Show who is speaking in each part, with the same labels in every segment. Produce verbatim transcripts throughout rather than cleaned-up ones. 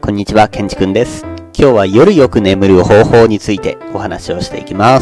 Speaker 1: こんにちは、けんちくんです。今日は夜よく眠る方法についてお話をしていきます。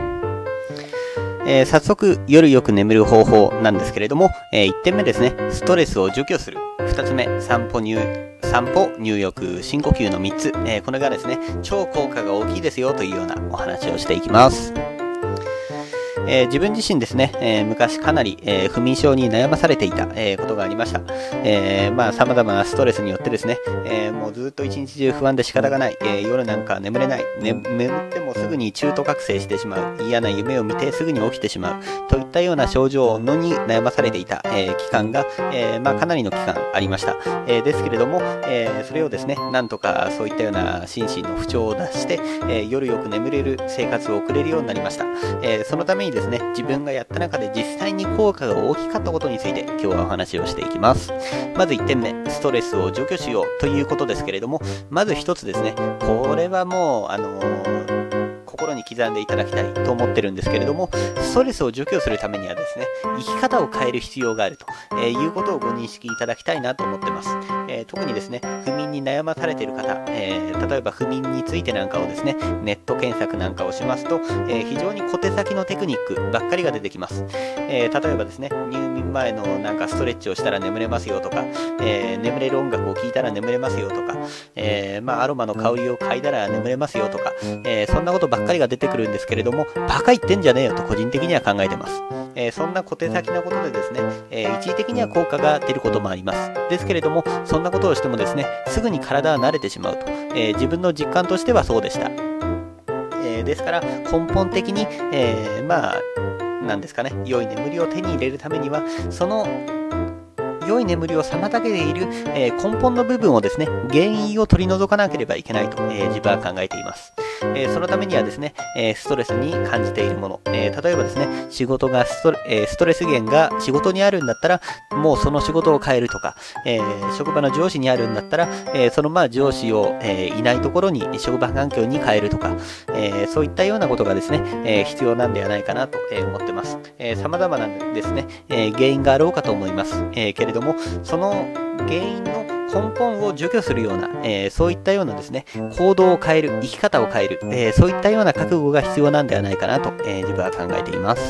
Speaker 1: えー、早速、夜よく眠る方法なんですけれども、えー、いってんめですね、ストレスを除去する。ふたつめ、散歩入、散歩、入浴、深呼吸のみっつ。えー、これがですね、超効果が大きいですよというようなお話をしていきます。えー、自分自身ですね、えー、昔かなり、えー、不眠症に悩まされていた、えー、ことがありました。えー、まあ様々なストレスによってですね、えー、もうずっと一日中不安で仕方がない、えー、夜なんか眠れない、ね、眠ってもすぐに中途覚醒してしまう、嫌な夢を見てすぐに起きてしまうといったような症状のに悩まされていた、えー、期間が、えー、まあかなりの期間ありました。えー、ですけれども、えー、それをですね、なんとかそういったような心身の不調を出して、えー、夜よく眠れる生活を送れるようになりました。えー、そのためにですね、自分がやった中で実際に効果が大きかったことについて今日はお話をしていきます。まずいってんめ、ストレスを除去しようということですけれども、まず一つですね、これはもう、あのー心に刻んでいただきたいと思ってるんですけれども、ストレスを除去するためにはですね、生き方を変える必要があると、えー、いうことをご認識いただきたいなと思ってます。えー、特にですね、不眠に悩まされている方、えー、例えば不眠についてなんかをですね、ネット検索なんかをしますと、えー、非常に小手先のテクニックばっかりが出てきます。えー、例えばですね、入眠前のなんかストレッチをしたら眠れますよとか、えー、眠れる音楽を聴いたら眠れますよとか、えー、まあアロマの香りを嗅いだら眠れますよとか、えー、そんなことばっかりが出てくるんですけれども、バカ言ってんじゃねえよと個人的には考えてます。えー、そんな小手先なことでですね、えー、一時的には効果が出ることもあります。ですけれども、そんなことをしてもですね、すぐに体は慣れてしまうと、えー、自分の実感としてはそうでした。えー、ですから根本的に、えー、まあなんですかね、良い眠りを手に入れるためには、その良い眠りを妨げている、えー、根本の部分をですね、原因を取り除かなければいけないと、えー、自分は考えています。えー、そのためにはですね、えー、ストレスに感じているもの、えー、例えばですね、仕事がストレ、えー、ストレス源が仕事にあるんだったら、もうその仕事を変えるとか、えー、職場の上司にあるんだったら、えー、そのまあ上司を、えー、いないところに職場環境に変えるとか、えー、そういったようなことがですね、えー、必要なんではないかなと思ってます。えー、様々なですね、えー、原因があろうかと思います。えー、けれども、その原因の根本を除去するような、えー、そういったようなですね、行動を変える、生き方を変える、えー、そういったような覚悟が必要なんではないかなと、えー、自分は考えています。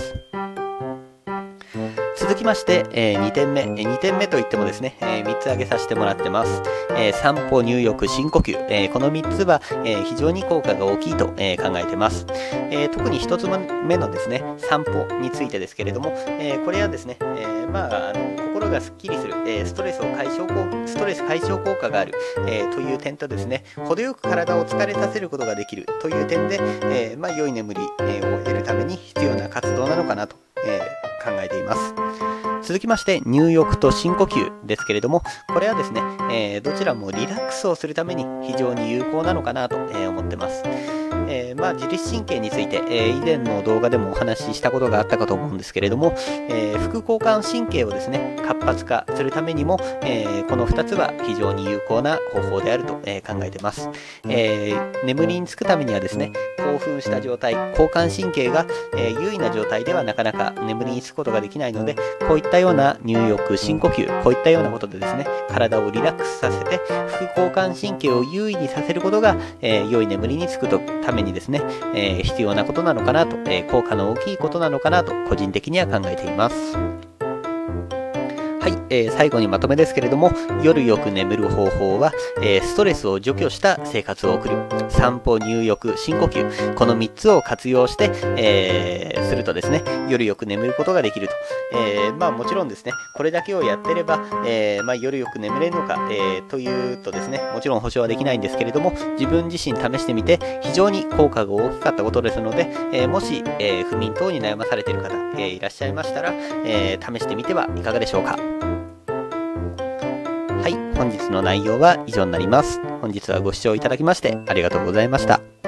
Speaker 1: 続きまして、えー、にてんめ。にてんめといってもですね、えー、みっつ挙げさせてもらってます。えー、散歩、入浴、深呼吸。えー、このみっつは、えー、非常に効果が大きいと、えー、考えてます。えー、特にひとつめのですね、散歩についてですけれども、えー、これはですね、えー、まあ、あの、心がスッキリする、えー、ストレスを解消効、ストレス解消効果がある、えー、という点とですね、程よく体を疲れさせることができるという点で、えー、まあ、良い眠り、えー、を得るために必要な活動なのかなと、えー、考えています。続きまして、入浴と深呼吸ですけれども、これはですね、えー、どちらもリラックスをするために非常に有効なのかなと、えー、思ってます。えー、まあ自律神経について、えー、以前の動画でもお話ししたことがあったかと思うんですけれども、えー、副交感神経をですね、活発化するためにも、えー、このふたつは非常に有効な方法であると、えー、考えています。えー、眠りにつくためにはですね、興奮した状態、交感神経が、えー、優位な状態ではなかなか眠りにつくことができないので、こういったような入浴、深呼吸、こういったようなことでですね、体をリラックスさせて、副交感神経を優位にさせることが、えー、良い眠りにつくためにですね、えー、必要なことなのかなと、えー、効果の大きいことなのかなと、個人的には考えています。はい、えー、最後にまとめですけれども、夜よく眠る方法は、えー、ストレスを除去した生活を送る。散歩、入浴、深呼吸。このみっつを活用して、えー、するとですね、夜よく眠ることができると。えー、まあもちろんですね、これだけをやってれば、えー、まあ夜よく眠れるのか、えー、というとですね、もちろん保証はできないんですけれども、自分自身試してみて、非常に効果が大きかったことですので、えー、もし、えー、不眠等に悩まされている方、えー、いらっしゃいましたら、えー、試してみてはいかがでしょうか。はい、本日の内容は以上になります。本日はご視聴いただきましてありがとうございました。